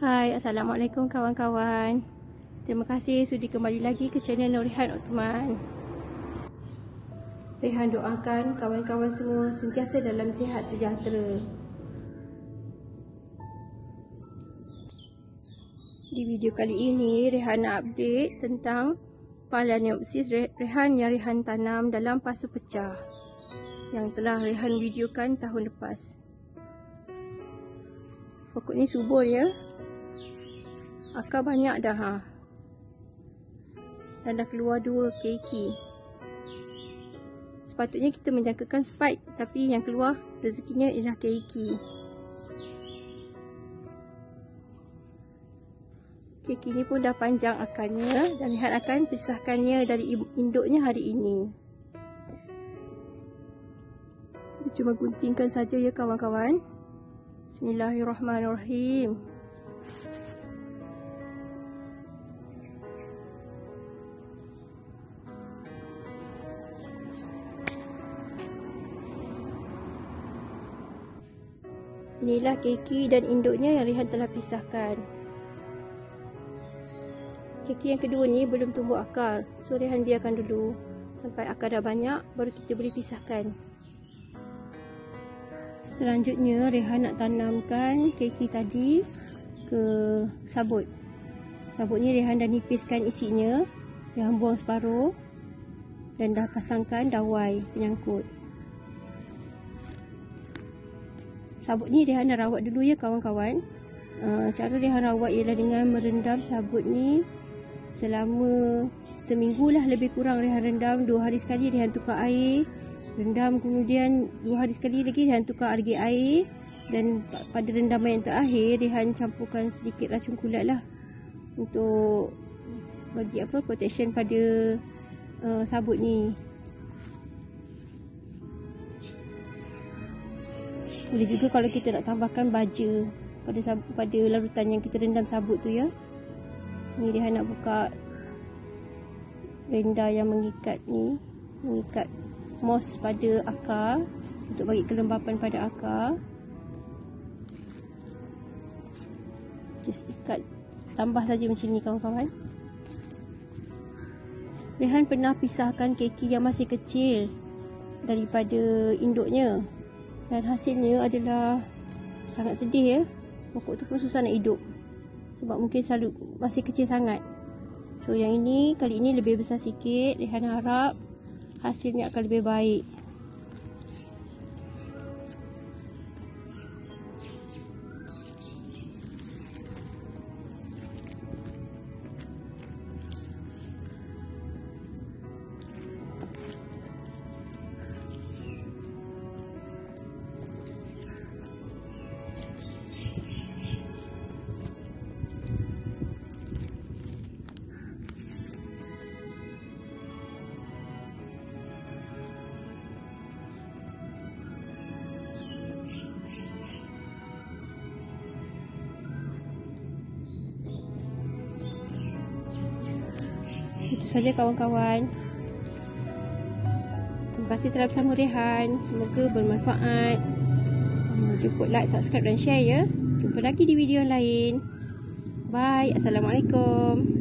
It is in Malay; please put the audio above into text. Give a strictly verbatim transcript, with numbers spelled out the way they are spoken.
Hai, Assalamualaikum kawan-kawan. Terima kasih sudi kembali lagi ke channel Nurihan Othman. Rehan doakan kawan-kawan semua sentiasa dalam sihat sejahtera. Di video kali ini, Rehan nak update tentang Phalaenopsis Rehan yang Rehan tanam dalam pasu pecah yang telah Rehan videokan tahun lepas. Pokok ni subur ya. Akar banyak dah ha. Dan dah keluar dua keiki. Sepatutnya kita menjangkakan spike, tapi yang keluar rezekinya ialah keiki. Keiki ni pun dah panjang akarnya dan Rehan akan pisahkannya dari induknya hari ini. Kita cuma guntingkan saja ya kawan-kawan. Bismillahirrahmanirrahim. Inilah keiki dan induknya yang Rehan telah pisahkan. Keiki yang kedua ni belum tumbuh akar, so Rehan biarkan dulu sampai akar dah banyak, baru kita boleh pisahkan. Selanjutnya Rehan nak tanamkan keiki tadi ke sabut. Sabut ni Rehan dah nipiskan isinya, Rehan buang separuh dan dah pasangkan dawai penyangkut. Sabut ni Rehan dah rawat dulu ya kawan-kawan. uh, Cara Rehan rawat ialah dengan merendam sabut ni selama seminggu lah lebih kurang. Rehan rendam dua hari sekali, Rehan tukar air. Rendam kemudian dua hari sekali lagi Rehan tukar lagi air. Dan pada rendaman yang terakhir Rehan campurkan sedikit racun kulat lah, untuk bagi apa protection pada uh, sabut ni. Boleh juga kalau kita nak tambahkan baja pada sabut, pada larutan yang kita rendam sabut tu ya. Ni Rehan nak buka renda yang mengikat ni, mengikat moss pada akar untuk bagi kelembapan pada akar. Just ikat, tambah saja macam ni kawan-kawan. Rehan pernah pisahkan keiki yang masih kecil daripada induknya. Dan hasilnya adalah sangat sedih ya. Pokok tu pun susah nak hidup sebab mungkin selalu masih kecil sangat. So yang ini kali ini lebih besar sikit. Rehan harap hasilnya akan lebih baik. Itu saja kawan-kawan. Terima kasih telah bersama Rehan. Semoga bermanfaat. Jumpa, like, subscribe dan share ya. Jumpa lagi di video lain. Bye. Assalamualaikum.